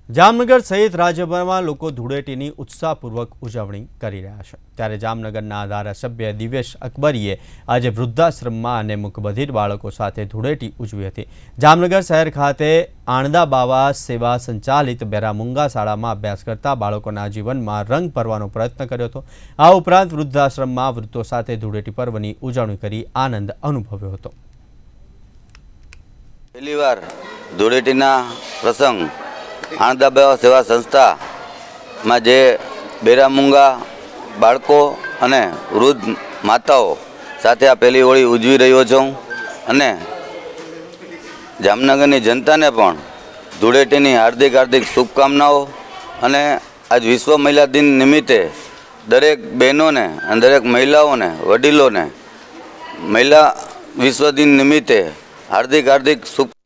જામનગર સહિત રાજ્યભરમાં લોકો ધૂળેટીની ઉત્સાહપૂર્વક ઉજવણી કરી રહ્યા છે। ત્યારે જામનગરના ધારાસભ્ય દિવેશ અકબરીએ આજે વૃદ્ધાશ્રમમાં અને મૂકબધિર બાળકો સાથે ધૂળેટી ઉજવી હતી। જામનગર શહેર ખાતે આણંદા બાવા સેવા સંચાલિત બેરામુંગા શાળામાં અભ્યાસ કરતા બાળકોના જીવનમાં રંગ ભરવાનો પ્રયત્ન કર્યો હતો। આ ઉપરાંત વૃદ્ધાશ્રમમાં વૃદ્ધો સાથે ધૂળેટી પર્વની ઉજવણી કરી આનંદ અનુભવ્યો હતો। પહેલીવાર ધૂળેટીના પ્રસંગ આણંદા બાવા સેવા સંસ્થામાં જે બેરામુંગા બાળકો અને વૃદ્ધ માતાઓ સાથે આ પહેલી હોળી ઉજવી રહ્યો છું અને જામનગરની જનતાને પણ ધૂળેટીની હાર્દિક શુભકામનાઓ। અને આજ વિશ્વ મહિલા દિન નિમિત્તે દરેક બહેનોને અને દરેક મહિલાઓને વડીલોને મહિલા વિશ્વ દિન નિમિત્તે હાર્દિક શુભ